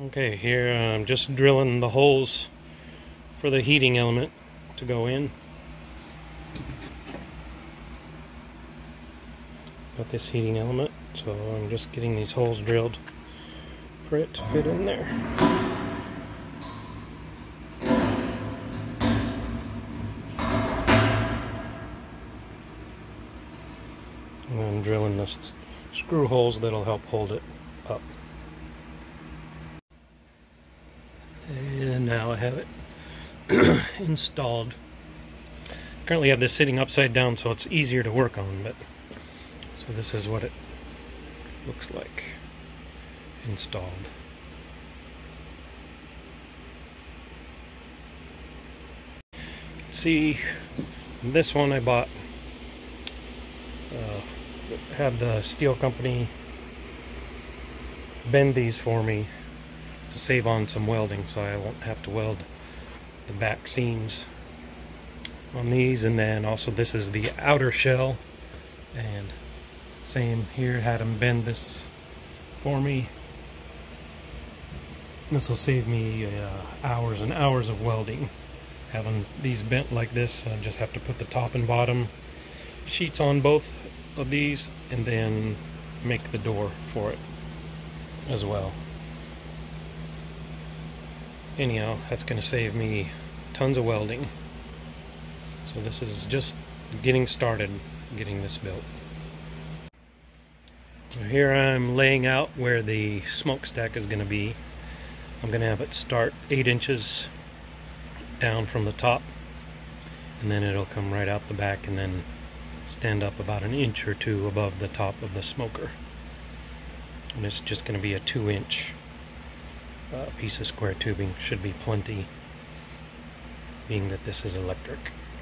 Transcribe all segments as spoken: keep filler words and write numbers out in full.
Okay, here I'm just drilling the holes for the heating element to go in. Got this heating element, so I'm just getting these holes drilled for it to fit in there. And I'm drilling the screw holes that'll help hold it up. And now I have it installed. Currently I have this sitting upside down so it's easier to work on, but so this is what it looks like installed. See, this one I bought, uh, had the steel company bend these for me to save on some welding, so I won't have to weld the back seams on these. And then also this is the outer shell, and same here, had them bend this for me. This will save me uh, hours and hours of welding. Having these bent like this, I just have to put the top and bottom sheets on both of these and then make the door for it as well. Anyhow, that's going to save me tons of welding. So this is just getting started getting this built. So here I'm laying out where the smokestack is going to be. I'm going to have it start eight inches down from the top, and then it'll come right out the back and then stand up about an inch or two above the top of the smoker. And it's just going to be a two inch uh, piece of square tubing. Should be plenty, being that this is electric.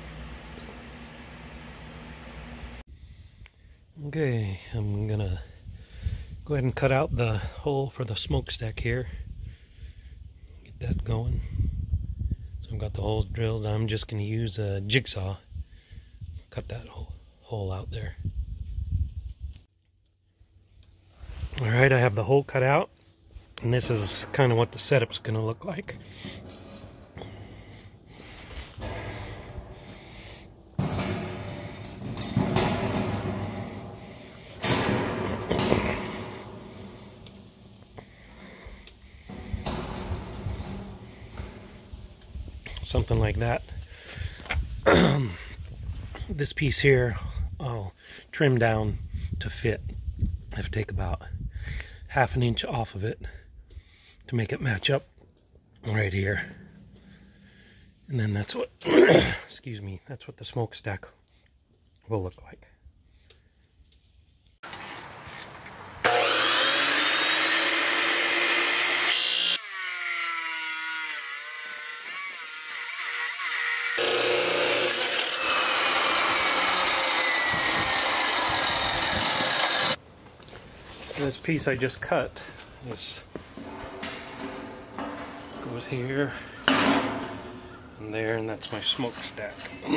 Okay, I'm gonna go ahead and cut out the hole for the smokestack here. Get that going. So I've got the holes drilled. I'm just gonna use a jigsaw, cut that hole, hole out there. Alright, I have the hole cut out, and this is kind of what the setup's gonna look like. Something like that. This piece here I'll trim down to fit. I have to take about half an inch off of it to make it match up right here. And then that's what excuse me, that's what the smokestack will look like. This piece I just cut, this goes here and there, and that's my smokestack.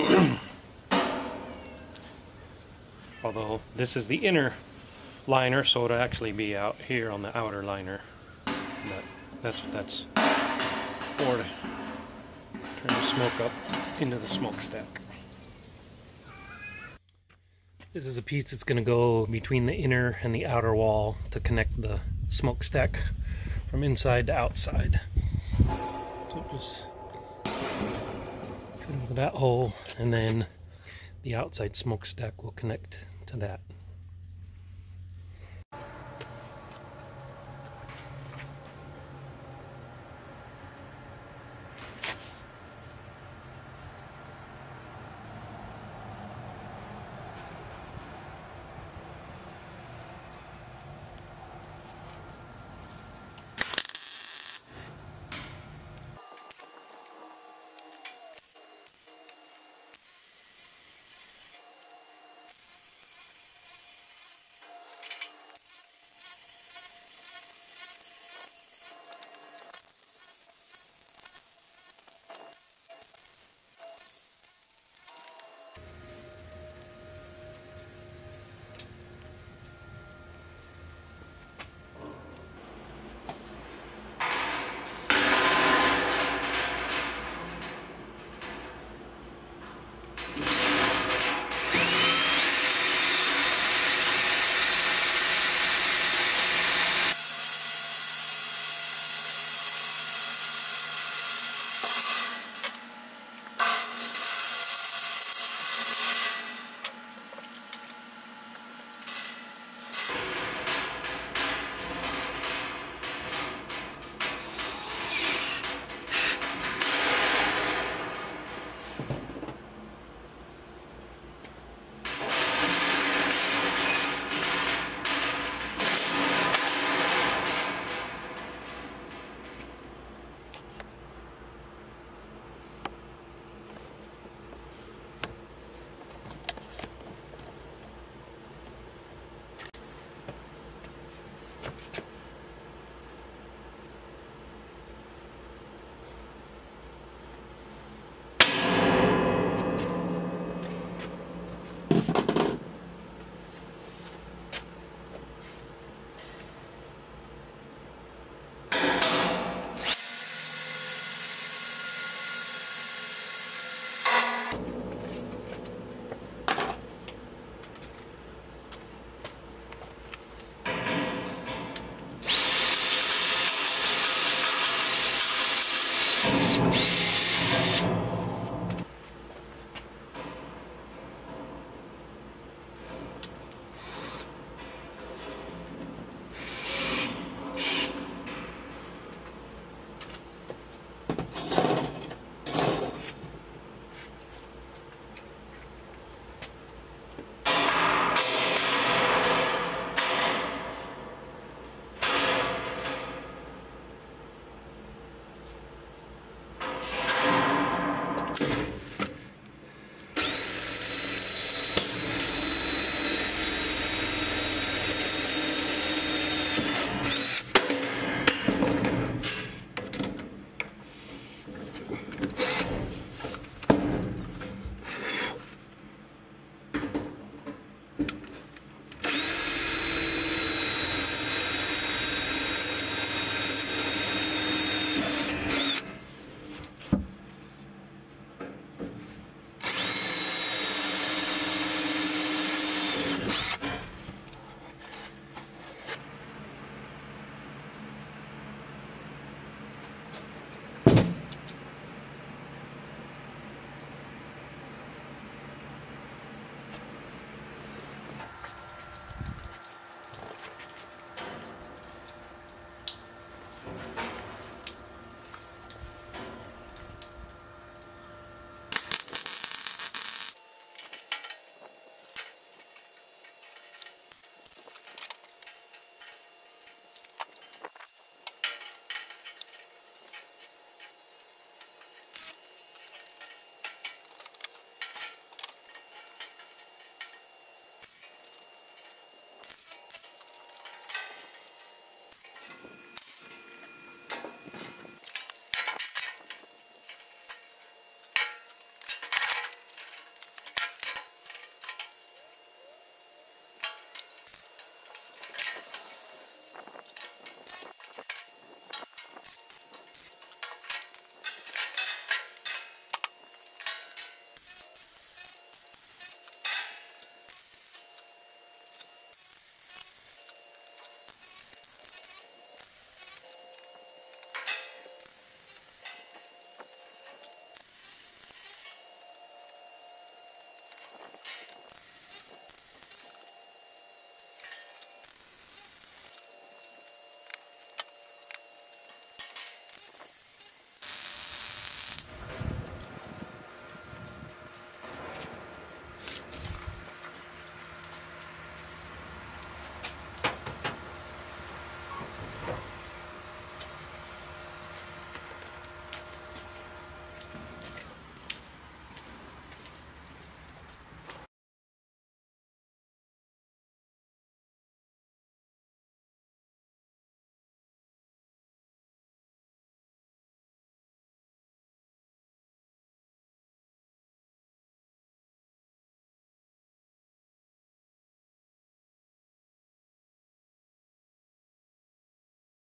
Although this is the inner liner, so it'll actually be out here on the outer liner. But that's what that's for, to turn the smoke up into the smokestack. This is a piece that's going to go between the inner and the outer wall to connect the smokestack from inside to outside. So just fit into that hole, and then the outside smokestack will connect to that.